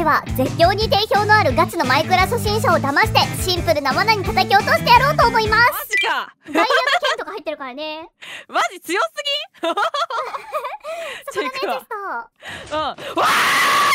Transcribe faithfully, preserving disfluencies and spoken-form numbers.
では絶叫に定評のあるガチのマイクラ初心者を騙してシンプルな罠に叩き落としてやろうと思います。 マジか。 ダイヤと剣とか入ってるからね。 マジ強すぎ。 そこだねテスト。 うん。わあ